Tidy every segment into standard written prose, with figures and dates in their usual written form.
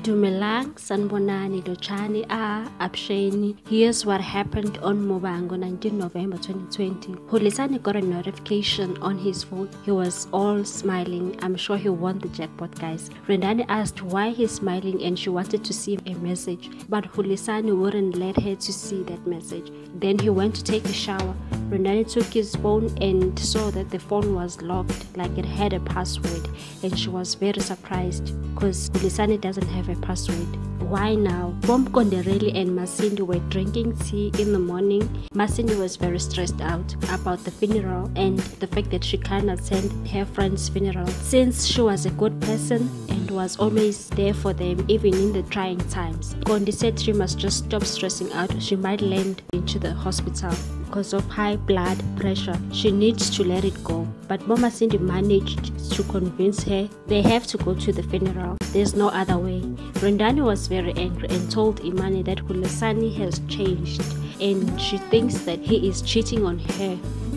Dumelang, Sanbonani, Dochani, Absheni. Here's what happened on Mobango, 19 November 2020. Hulisani got a notification on his phone. He was all smiling. I'm sure he won the jackpot, guys. Rendani asked why he's smiling and she wanted to see a message, but Hulisani wouldn't let her to see that message. Then he went to take a shower. Rendani took his phone and saw that the phone was locked, like it had a password, and she was very surprised because Hulisani doesn't have a password. Why now? Bom Kondereli and Masindi were drinking tea in the morning. Masindi was very stressed out about the funeral and the fact that she can't attend her friend's funeral, since she was a good person and was always there for them even in the trying times. Kondi said she must just stop stressing out. She might land into the hospital because of high blood pressure. She needs to let it go. But Mama Cindy managed to convince her they have to go to the funeral. There's no other way. Rendani was very angry and told Imani that Hulisani has changed and she thinks that he is cheating on her.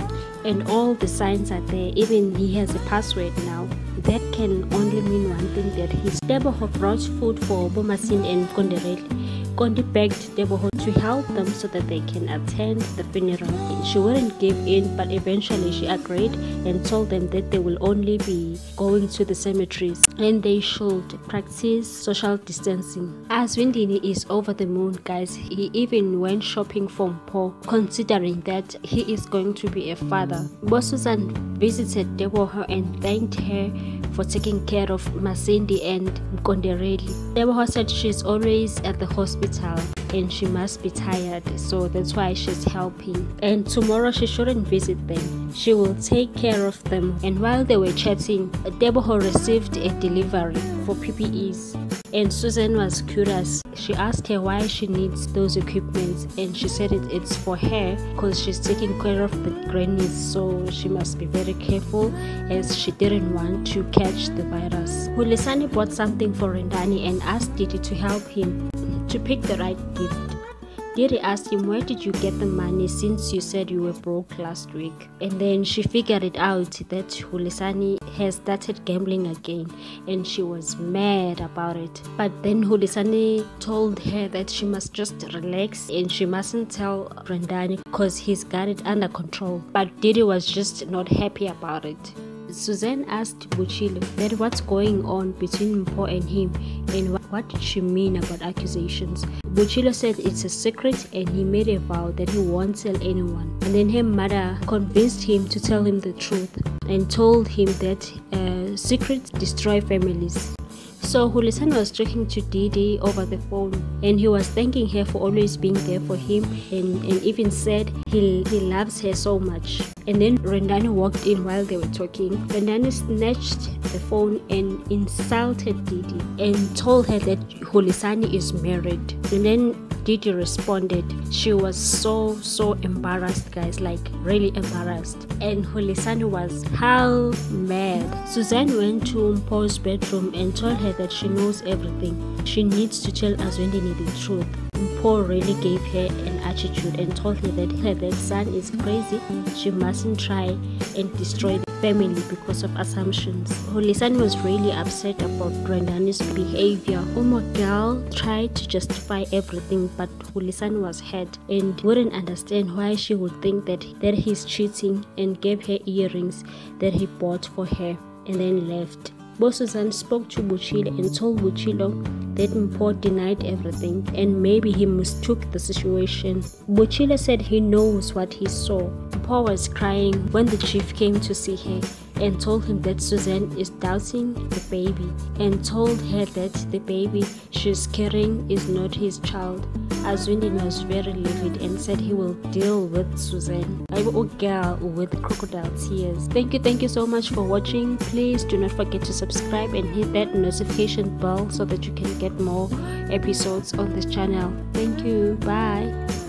And all the signs are there. Even he has a password now. That can only mean one thing, that his Deboho brought food for Bomasin and Kondereli. Kondi begged Deboho to help them so that they can attend the funeral. She wouldn't give in, but eventually she agreed and told them that they will only be going to the cemeteries and they should practice social distancing. As Windini is over the moon, guys, he even went shopping for Mpo, considering that he is going to be a father. Bosusan visited Deboho and thanked her for taking care of Masindi and Kondereli. Deboho said she's always at the hospital and she must be tired, so that's why she's helping. And tomorrow she shouldn't visit them. She will take care of them. And while they were chatting, Deboho received a delivery for PPEs. And Susan was curious. She asked her why she needs those equipments, and she said it's for her because she's taking care of the grannies, so she must be very careful as she didn't want to catch the virus. Hulisani bought something for Rendani and asked Didi to help him to pick the right gift. Didi asked him, where did you get the money since you said you were broke last week? And then she figured it out that Hulisani has started gambling again and she was mad about it. But then Hulisani told her that she must just relax and she mustn't tell Rendani because he's got it under control. But Didi was just not happy about it. Suzanne asked Buchilo that what's going on between Mpo and him and what did she mean about accusations. Buchilo said it's a secret and he made a vow that he won't tell anyone. And then her mother convinced him to tell him the truth and told him that secrets destroy families. So Hulisani was talking to Didi over the phone and he was thanking her for always being there for him and even said he loves her so much. And then Rendani walked in while they were talking. Rendani snatched the phone and insulted Didi and told her that Hulisani is married. And then Didi responded. She was so embarrassed, guys, like really embarrassed. And Hulisani was hell mad. Suzanne went to Mpo's bedroom and told her that she knows everything. She needs to tell Azwendini the truth. Mpo really gave her an attitude and told her that her son is crazy. She mustn't try and destroy the family because of assumptions. Hulisani was really upset about Rendani's behavior. Uma girl tried to justify everything, but Hulisani was hurt and wouldn't understand why she would think that he's cheating, and gave her earrings that he bought for her and then left. Bosuzan spoke to Buchilo and told Buchilo that Mpo denied everything and maybe he mistook the situation. Buchilo said he knows what he saw. Mpo was crying when the chief came to see her and told him that Suzanne is doubting the baby and told her that the baby she's carrying is not his child. Azwindini was very livid and said he will deal with Suzanne. I'm a girl with crocodile tears. Thank you so much for watching. Please do not forget to subscribe and hit that notification bell so that you can get more episodes on this channel. Thank you. Bye.